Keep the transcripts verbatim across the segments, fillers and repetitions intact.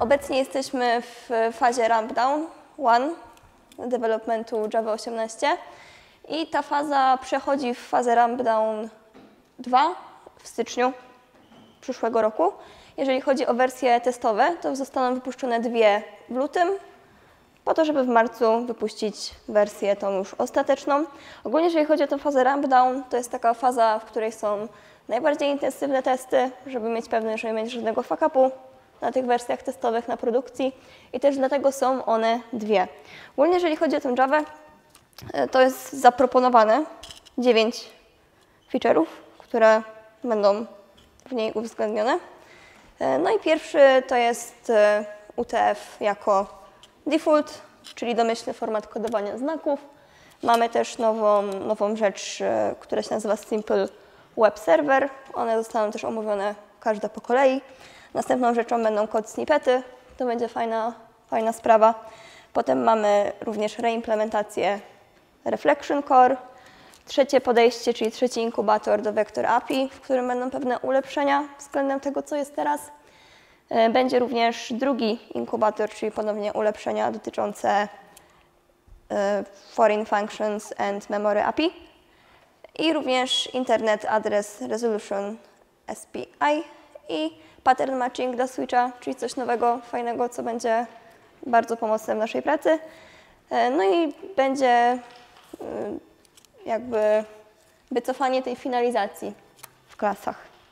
Obecnie jesteśmy w fazie Ramp Down jeden developmentu Java osiemnaście i ta faza przechodzi w fazę Ramp Down dwa w styczniu przyszłego roku. Jeżeli chodzi o wersje testowe, to zostaną wypuszczone dwie w lutym, po to, żeby w marcu wypuścić wersję tą już ostateczną. Ogólnie jeżeli chodzi o tę fazę Ramp Down, to jest taka faza, w której są najbardziej intensywne testy, żeby mieć pewność, że nie będzie żadnego fuck-upu na tych wersjach testowych, na produkcji i też dlatego są one dwie. Ogólnie jeżeli chodzi o tę Javę, to jest zaproponowane dziewięć feature'ów, które będą w niej uwzględnione. No i pierwszy to jest U T F jako default, czyli domyślny format kodowania znaków. Mamy też nową, nową rzecz, która się nazywa Simple Web Server. One zostaną też omówione każda po kolei. Następną rzeczą będą code snippety. To będzie fajna, fajna sprawa. Potem mamy również reimplementację Reflection Core. Trzecie podejście, czyli trzeci inkubator do Vector A P I, w którym będą pewne ulepszenia względem tego, co jest teraz. Będzie również drugi inkubator, czyli ponownie ulepszenia dotyczące Foreign Functions and Memory A P I i również Internet Address Resolution S P I i Pattern Matching dla Switcha, czyli coś nowego, fajnego, co będzie bardzo pomocne w naszej pracy. No i będzie jakby wycofanie tej finalizacji w klasach.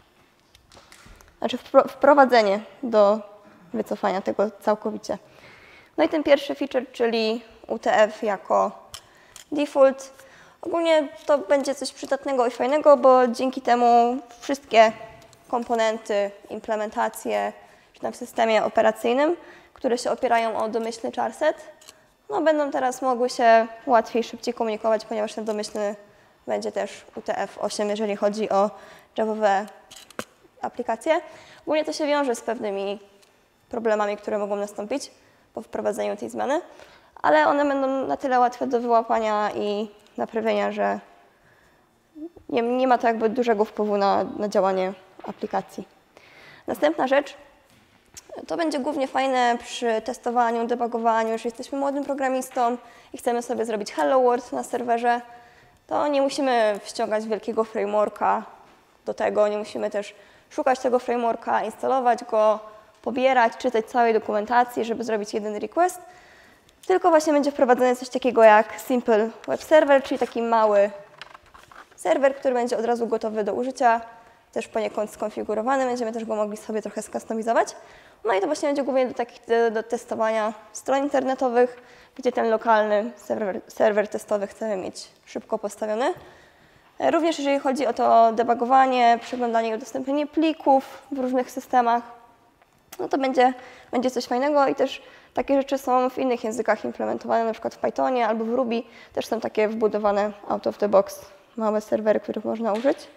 Znaczy wprowadzenie do wycofania tego całkowicie. No i ten pierwszy feature, czyli U T F jako default. Ogólnie to będzie coś przydatnego i fajnego, bo dzięki temu wszystkie komponenty, implementacje czy tam w systemie operacyjnym, które się opierają o domyślny charset, no będą teraz mogły się łatwiej, szybciej komunikować, ponieważ ten domyślny będzie też U T F osiem, jeżeli chodzi o javowe aplikacje. Ogólnie to się wiąże z pewnymi problemami, które mogą nastąpić po wprowadzeniu tej zmiany, ale one będą na tyle łatwe do wyłapania i naprawienia, że nie, nie ma to jakby dużego wpływu na, na działanie aplikacji. Następna rzecz, to będzie głównie fajne przy testowaniu, debugowaniu, jeżeli jesteśmy młodym programistą i chcemy sobie zrobić Hello World na serwerze, to nie musimy ściągać wielkiego frameworka do tego, nie musimy też szukać tego frameworka, instalować go, pobierać, czytać całej dokumentacji, żeby zrobić jeden request, tylko właśnie będzie wprowadzone coś takiego jak Simple Web Server, czyli taki mały serwer, który będzie od razu gotowy do użycia, też poniekąd skonfigurowany, będziemy też go mogli sobie trochę skustomizować. No i to właśnie będzie głównie do, takich, do, do testowania stron internetowych, gdzie ten lokalny serwer, serwer testowy chcemy mieć szybko postawiony. Również jeżeli chodzi o to debugowanie, przeglądanie i udostępnienie plików w różnych systemach, no to będzie, będzie coś fajnego i też takie rzeczy są w innych językach implementowane, na przykład w Pythonie albo w Ruby też są takie wbudowane out of the box małe serwery, których można użyć.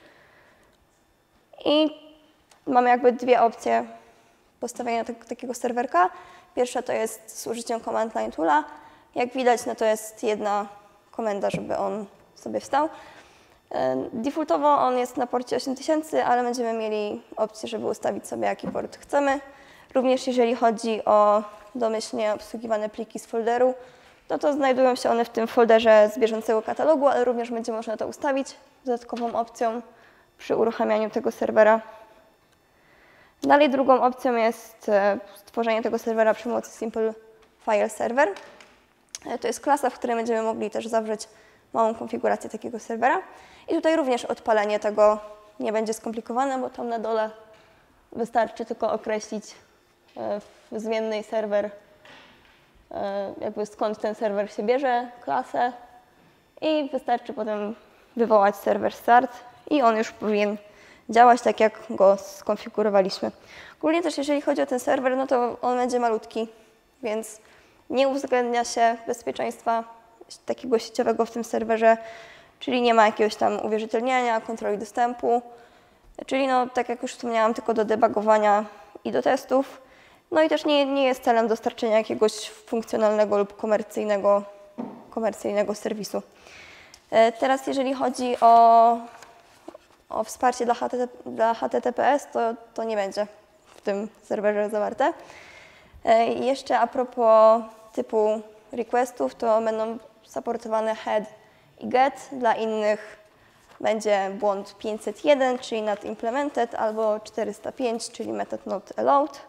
I mamy jakby dwie opcje postawienia tak, takiego serwerka. Pierwsza to jest z użyciem command line toola. Jak widać, no to jest jedna komenda, żeby on sobie wstał. Defaultowo on jest na porcie osiem tysięcy, ale będziemy mieli opcję, żeby ustawić sobie, jaki port chcemy. Również jeżeli chodzi o domyślnie obsługiwane pliki z folderu, no to znajdują się one w tym folderze z bieżącego katalogu, ale również będzie można to ustawić dodatkową opcją przy uruchamianiu tego serwera. Dalej drugą opcją jest stworzenie tego serwera przy pomocy Simple File Server. To jest klasa, w której będziemy mogli też zawrzeć małą konfigurację takiego serwera. I tutaj również odpalenie tego nie będzie skomplikowane, bo tam na dole wystarczy tylko określić w zmiennej serwer, jakby skąd ten serwer się bierze, klasę i wystarczy potem wywołać serwer start i on już powinien działać tak, jak go skonfigurowaliśmy. Ogólnie też jeżeli chodzi o ten serwer, no to on będzie malutki, więc nie uwzględnia się bezpieczeństwa takiego sieciowego w tym serwerze, czyli nie ma jakiegoś tam uwierzytelniania, kontroli dostępu, czyli no, tak jak już wspomniałam, tylko do debugowania i do testów. No i też nie, nie jest celem dostarczenia jakiegoś funkcjonalnego lub komercyjnego, komercyjnego serwisu. Teraz jeżeli chodzi o, o wsparcie dla H T T P S, to, to nie będzie w tym serwerze zawarte. I jeszcze a propos typu requestów, to będą supportowane head i get. Dla innych będzie błąd pięćset jeden, czyli not implemented, albo czterysta pięć, czyli method not allowed.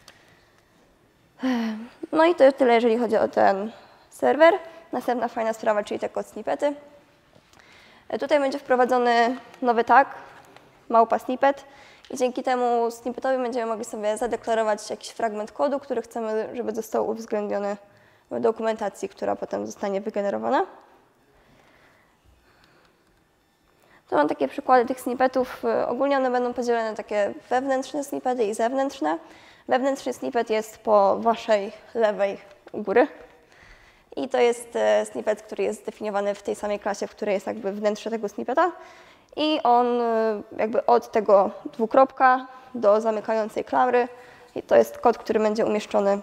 No i to tyle, jeżeli chodzi o ten serwer. Następna fajna sprawa, czyli te code snippety. Tutaj będzie wprowadzony nowy tag, małpa snippet, i dzięki temu snippetowi będziemy mogli sobie zadeklarować jakiś fragment kodu, który chcemy, żeby został uwzględniony w dokumentacji, która potem zostanie wygenerowana. To mam takie przykłady tych snippetów. Ogólnie one będą podzielone na takie wewnętrzne snippety i zewnętrzne. Wewnętrzny snippet jest po waszej lewej u góry. I to jest snippet, który jest zdefiniowany w tej samej klasie, w której jest jakby wnętrze tego snippeta. I on jakby od tego dwukropka do zamykającej klamry. I to jest kod, który będzie umieszczony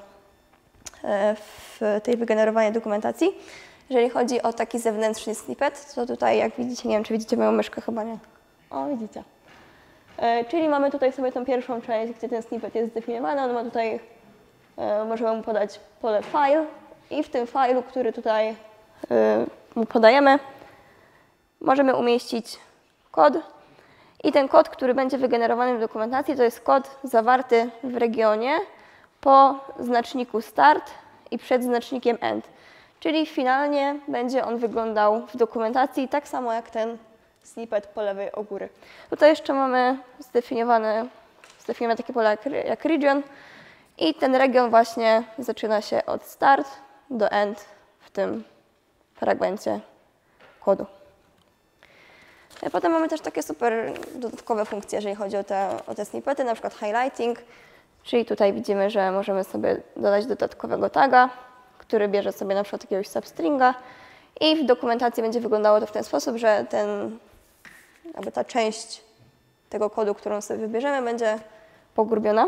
w tej wygenerowanej dokumentacji. Jeżeli chodzi o taki zewnętrzny snippet, to tutaj, jak widzicie, nie wiem, czy widzicie moją myszkę, chyba nie. O, widzicie. E, czyli mamy tutaj sobie tą pierwszą część, gdzie ten snippet jest zdefiniowany. On ma tutaj, e, możemy mu podać pole file i w tym file'u, który tutaj e, mu podajemy, możemy umieścić kod. I ten kod, który będzie wygenerowany w dokumentacji, to jest kod zawarty w regionie po znaczniku start i przed znacznikiem end. Czyli finalnie będzie on wyglądał w dokumentacji tak samo jak ten snippet po lewej u góry. Tutaj jeszcze mamy zdefiniowane, zdefiniowane takie pole jak, jak region i ten region właśnie zaczyna się od start do end w tym fragmencie kodu. I potem mamy też takie super dodatkowe funkcje, jeżeli chodzi o te, o te snippety, na przykład highlighting, czyli tutaj widzimy, że możemy sobie dodać dodatkowego taga, który bierze sobie na przykład jakiegoś substringa i w dokumentacji będzie wyglądało to w ten sposób, że ten, jakby ta część tego kodu, którą sobie wybierzemy, będzie pogrubiona.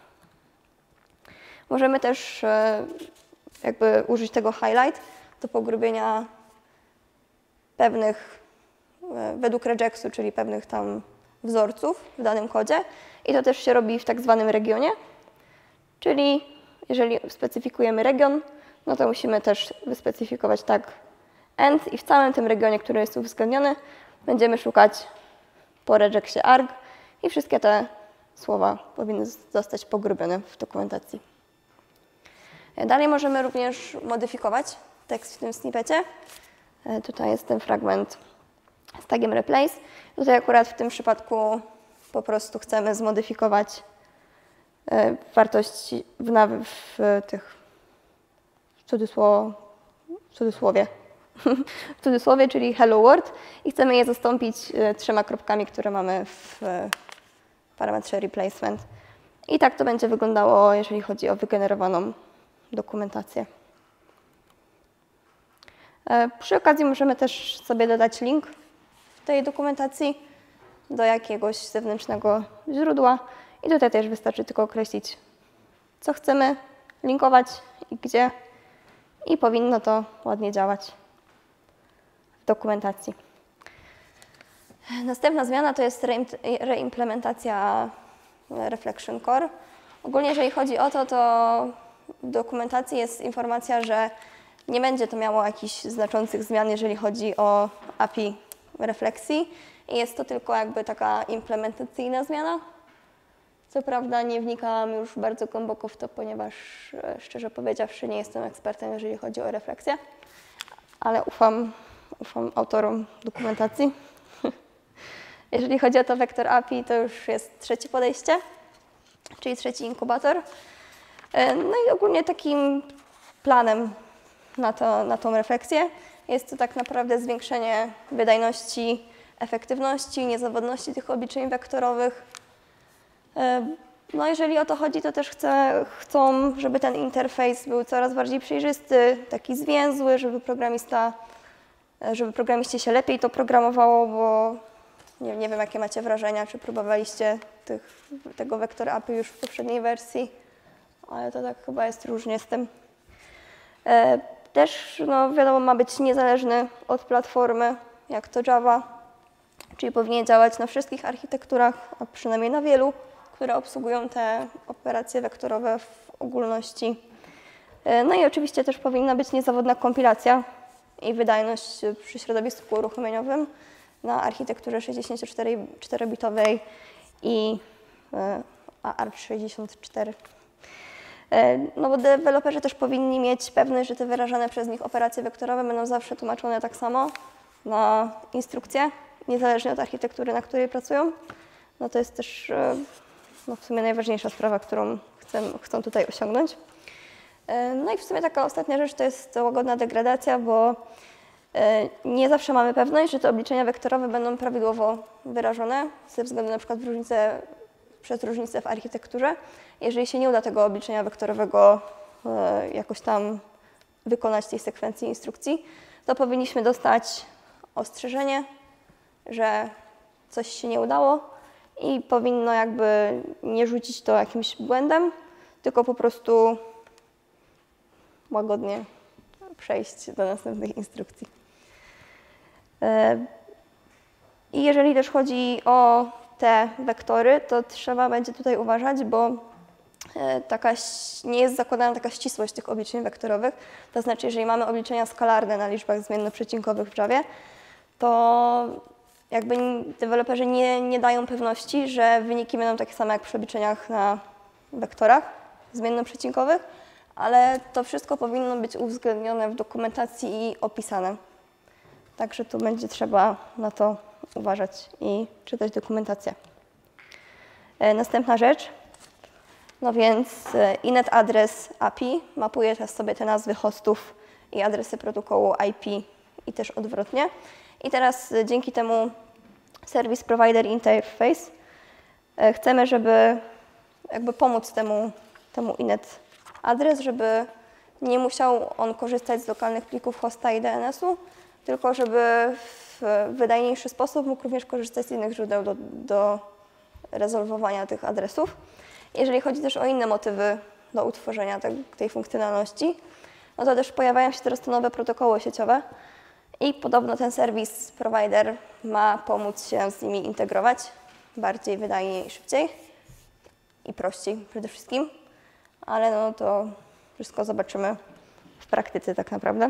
Możemy też jakby użyć tego highlight do pogrubienia pewnych, według regexu, czyli pewnych tam wzorców w danym kodzie i to też się robi w tak zwanym regionie, czyli jeżeli specyfikujemy region, no to musimy też wyspecyfikować tag end i w całym tym regionie, który jest uwzględniony, będziemy szukać po regexie arg i wszystkie te słowa powinny zostać pogrubione w dokumentacji. Dalej możemy również modyfikować tekst w tym snippecie. Tutaj jest ten fragment z tagiem replace. Tutaj akurat w tym przypadku po prostu chcemy zmodyfikować wartości w, w tych w, cudzysło, w cudzysłowie, w cudzysłowie, czyli hello world i chcemy je zastąpić trzema kropkami, które mamy w parametrze replacement. I tak to będzie wyglądało, jeżeli chodzi o wygenerowaną dokumentację. Przy okazji możemy też sobie dodać link w tej dokumentacji do jakiegoś zewnętrznego źródła i tutaj też wystarczy tylko określić, co chcemy linkować i gdzie i powinno to ładnie działać w dokumentacji. Następna zmiana to jest reimplementacja Reflection Core. Ogólnie jeżeli chodzi o to, to w dokumentacji jest informacja, że nie będzie to miało jakichś znaczących zmian, jeżeli chodzi o A P I refleksji. I jest to tylko jakby taka implementacyjna zmiana. Co prawda nie wnikałam już bardzo głęboko w to, ponieważ szczerze powiedziawszy nie jestem ekspertem, jeżeli chodzi o refleksję, ale ufam, ufam autorom dokumentacji. Jeżeli chodzi o to Vector A P I, to już jest trzecie podejście, czyli trzeci inkubator. No i ogólnie takim planem na, to, na tą refleksję jest to tak naprawdę zwiększenie wydajności, efektywności, niezawodności tych obliczeń wektorowych. No jeżeli o to chodzi, to też chcę, chcą, żeby ten interfejs był coraz bardziej przejrzysty, taki zwięzły, żeby programista, żeby programiście się lepiej to programowało, bo nie, nie wiem, jakie macie wrażenia, czy próbowaliście tych, tego Vector A P I już w poprzedniej wersji, ale to tak chyba jest różnie z tym. Też, no wiadomo, ma być niezależny od platformy, jak to Java, czyli powinien działać na wszystkich architekturach, a przynajmniej na wielu, które obsługują te operacje wektorowe w ogólności. No i oczywiście też powinna być niezawodna kompilacja i wydajność przy środowisku uruchomieniowym na architekturze sześćdziesięcioczterobitowej i A R C sześćdziesiąt cztery. No bo deweloperzy też powinni mieć pewność, że te wyrażane przez nich operacje wektorowe będą zawsze tłumaczone tak samo na instrukcję, niezależnie od architektury, na której pracują. No to jest też no w sumie najważniejsza sprawa, którą chcę, chcą tutaj osiągnąć. No i w sumie taka ostatnia rzecz to jest łagodna degradacja, bo nie zawsze mamy pewność, że te obliczenia wektorowe będą prawidłowo wyrażone ze względu na przykład w różnice, przez różnice w architekturze. Jeżeli się nie uda tego obliczenia wektorowego jakoś tam wykonać tej sekwencji instrukcji, to powinniśmy dostać ostrzeżenie, że coś się nie udało i powinno jakby nie rzucić to jakimś błędem, tylko po prostu łagodnie przejść do następnych instrukcji. I jeżeli też chodzi o te wektory, to trzeba będzie tutaj uważać, bo taka, nie jest zakładana taka ścisłość tych obliczeń wektorowych. To znaczy, jeżeli mamy obliczenia skalarne na liczbach zmiennoprzecinkowych w Javie, to jakby deweloperzy nie, nie dają pewności, że wyniki będą takie same jak przy obliczeniach na wektorach zmiennoprzecinkowych, ale to wszystko powinno być uwzględnione w dokumentacji i opisane. Także tu będzie trzeba na to uważać i czytać dokumentację. Następna rzecz, no więc inet address A P I mapuje teraz sobie te nazwy hostów i adresy protokołu I P i też odwrotnie. I teraz dzięki temu Service Provider Interface chcemy, żeby jakby pomóc temu, temu inet adres, żeby nie musiał on korzystać z lokalnych plików hosta i D N S-u, tylko żeby w wydajniejszy sposób mógł również korzystać z innych źródeł do, do rezolwowania tych adresów. Jeżeli chodzi też o inne motywy do utworzenia te, tej funkcjonalności, no to też pojawiają się teraz te nowe protokoły sieciowe i podobno ten service provider ma pomóc się z nimi integrować bardziej wydajnie i szybciej i prościej przede wszystkim, ale no to wszystko zobaczymy w praktyce tak naprawdę.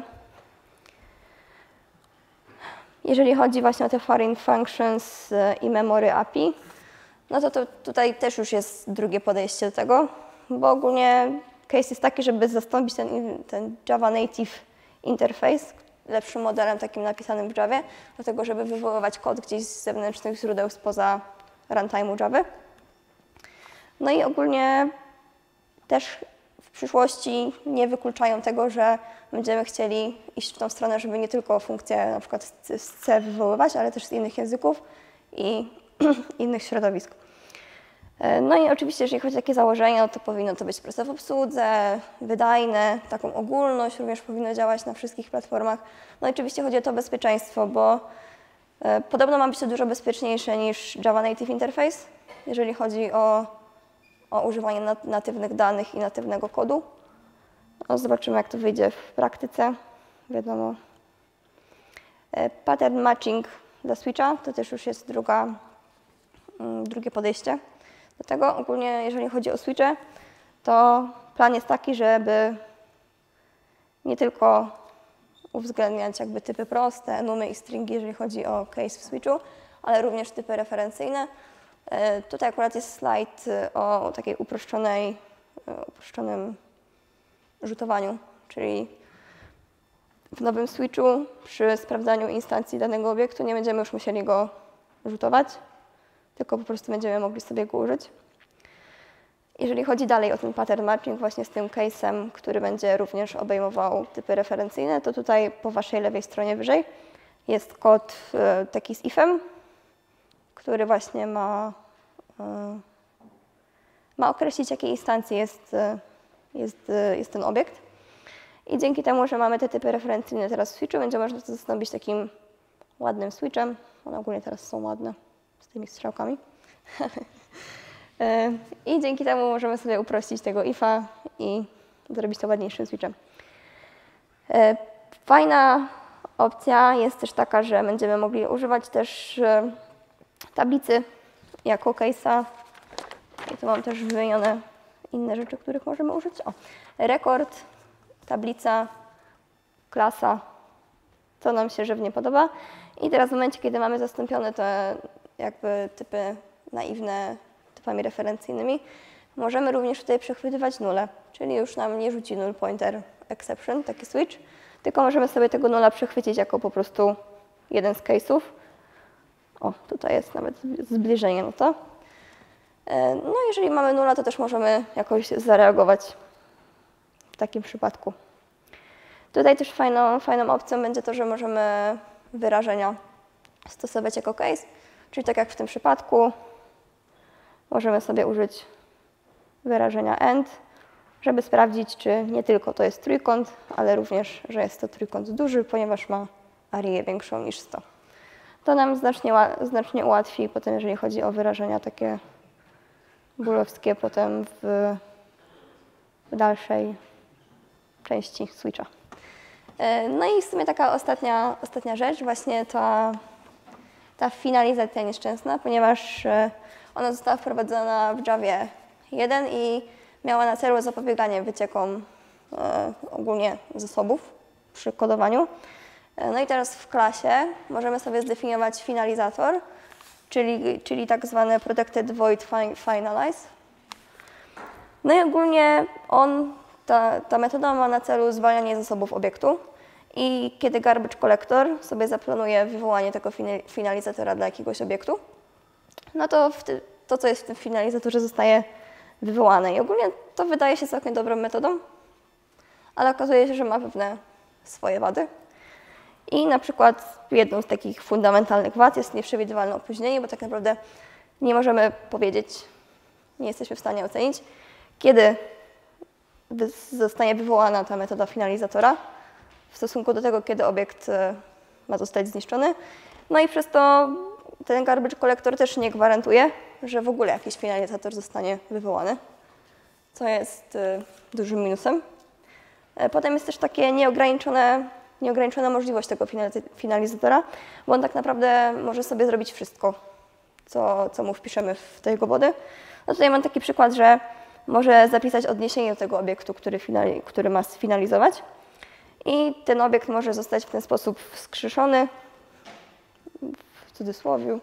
Jeżeli chodzi właśnie o te foreign functions i memory A P I, no to, to tutaj też już jest drugie podejście do tego, bo ogólnie case jest taki, żeby zastąpić ten, ten Java Native Interface lepszym modelem takim napisanym w Javie, do tego, żeby wywoływać kod gdzieś z zewnętrznych źródeł spoza runtime'u Javy. No i ogólnie też w przyszłości nie wykluczają tego, że będziemy chcieli iść w tą stronę, żeby nie tylko funkcje na przykład z C wywoływać, ale też z innych języków i innych środowisk. No i oczywiście, jeżeli chodzi o takie założenia, to powinno to być proste w obsłudze, wydajne, taką ogólność również powinno działać na wszystkich platformach. No i oczywiście chodzi o to bezpieczeństwo, bo podobno ma być to dużo bezpieczniejsze niż Java Native Interface, jeżeli chodzi o, o używanie natywnych danych i natywnego kodu. No, zobaczymy, jak to wyjdzie w praktyce. Wiadomo. Pattern matching dla switcha to też już jest druga, drugie podejście do tego. Ogólnie, jeżeli chodzi o switche, to plan jest taki, żeby nie tylko uwzględniać jakby typy proste, enumy i stringi, jeżeli chodzi o case w switchu, ale również typy referencyjne. Tutaj akurat jest slajd o takiej uproszczonej, uproszczonym rzutowaniu, czyli w nowym switchu przy sprawdzaniu instancji danego obiektu nie będziemy już musieli go rzutować, tylko po prostu będziemy mogli sobie go użyć. Jeżeli chodzi dalej o ten pattern matching właśnie z tym case'em, który będzie również obejmował typy referencyjne, to tutaj po waszej lewej stronie wyżej jest kod taki z ifem, który właśnie ma, ma określić, jakiej instancji jest, jest, jest ten obiekt. I dzięki temu, że mamy te typy referencyjne teraz w switchu, będzie można to zastąpić takim ładnym switchem. One ogólnie teraz są ładne z tymi strzałkami. I dzięki temu możemy sobie uprościć tego ifa i zrobić to ładniejszym switchem. Fajna opcja jest też taka, że będziemy mogli używać też tablicy jako case'a. I tu mam też wymienione, inne rzeczy, których możemy użyć. O, rekord, tablica, klasa, co nam się żywnie podoba. I teraz w momencie, kiedy mamy zastąpione te jakby typy naiwne typami referencyjnymi, możemy również tutaj przechwytywać nule, czyli już nam nie rzuci null pointer exception, taki switch, tylko możemy sobie tego nulla przechwycić jako po prostu jeden z case'ów. O, tutaj jest nawet zbliżenie na to. No jeżeli mamy nulla, to też możemy jakoś zareagować w takim przypadku. Tutaj też fajną, fajną opcją będzie to, że możemy wyrażenia stosować jako case, czyli tak jak w tym przypadku możemy sobie użyć wyrażenia AND, żeby sprawdzić, czy nie tylko to jest trójkąt, ale również, że jest to trójkąt duży, ponieważ ma arię większą niż sto. To nam znacznie, znacznie ułatwi potem, jeżeli chodzi o wyrażenia takie boolowskie potem w, w dalszej części switcha. No i w sumie taka ostatnia, ostatnia rzecz, właśnie ta, ta finalizacja nieszczęsna, ponieważ ona została wprowadzona w Javie jeden i miała na celu zapobieganie wyciekom e, ogólnie zasobów przy kodowaniu. No i teraz w klasie możemy sobie zdefiniować finalizator, czyli, czyli tak zwany protected void finalize. No i ogólnie on, ta, ta metoda ma na celu zwalnianie zasobów obiektu i kiedy garbage collector sobie zaplanuje wywołanie tego finalizatora dla jakiegoś obiektu, no to w ty, to, co jest w tym finalizatorze, zostaje wywołane. I ogólnie to wydaje się całkiem dobrą metodą, ale okazuje się, że ma pewne swoje wady. I na przykład jedną z takich fundamentalnych wad jest nieprzewidywalne opóźnienie, bo tak naprawdę nie możemy powiedzieć, nie jesteśmy w stanie ocenić, kiedy zostanie wywołana ta metoda finalizatora w stosunku do tego, kiedy obiekt ma zostać zniszczony. No i przez to ten garbage collector też nie gwarantuje, że w ogóle jakiś finalizator zostanie wywołany, co jest dużym minusem. Potem jest też takie nieograniczone, nieograniczona możliwość tego finalizatora, bo on tak naprawdę może sobie zrobić wszystko, co, co mu wpiszemy w te jego body. No tutaj mam taki przykład, że może zapisać odniesienie do tego obiektu, który, finali, który ma sfinalizować i ten obiekt może zostać w ten sposób wskrzeszony, w cudzysłowie,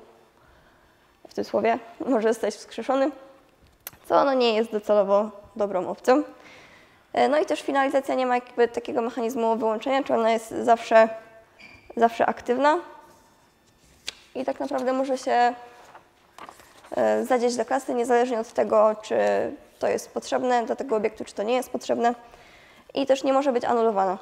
w cudzysłowie może zostać wskrzeszony, co no nie jest docelowo dobrą opcją. No i też finalizacja nie ma jakby takiego mechanizmu wyłączenia, czy ona jest zawsze, zawsze aktywna i tak naprawdę może się zadzieć do klasy niezależnie od tego, czy to jest potrzebne dla tego obiektu, czy to nie jest potrzebne i też nie może być anulowana.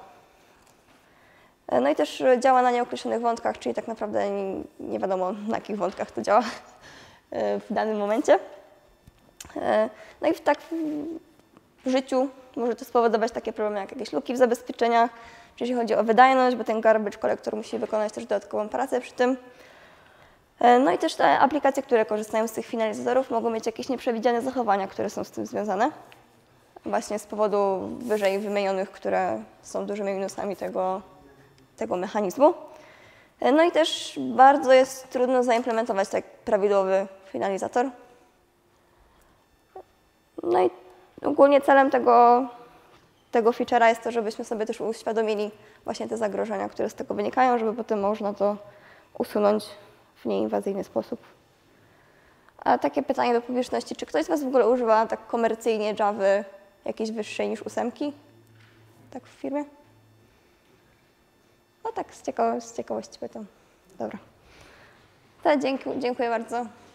No i też działa na nieokreślonych wątkach, czyli tak naprawdę nie, nie wiadomo, na jakich wątkach to działa w danym momencie. No i tak w życiu może to spowodować takie problemy jak jakieś luki w zabezpieczeniach, czy jeśli chodzi o wydajność, bo ten garbage collector musi wykonać też dodatkową pracę przy tym. No i też te aplikacje, które korzystają z tych finalizatorów, mogą mieć jakieś nieprzewidziane zachowania, które są z tym związane. Właśnie z powodu wyżej wymienionych, które są dużymi minusami tego, tego mechanizmu. No i też bardzo jest trudno zaimplementować tak prawidłowy finalizator. No i ogólnie celem tego, tego feature'a jest to, żebyśmy sobie też uświadomili właśnie te zagrożenia, które z tego wynikają, żeby potem można to usunąć w nieinwazyjny sposób. A takie pytanie do publiczności, czy ktoś z Was w ogóle używa tak komercyjnie Javy jakiejś wyższej niż ósemki? Tak w firmie? No tak, z, ciekawo z ciekawości pytam. Dobra. To dziękuję, dziękuję bardzo.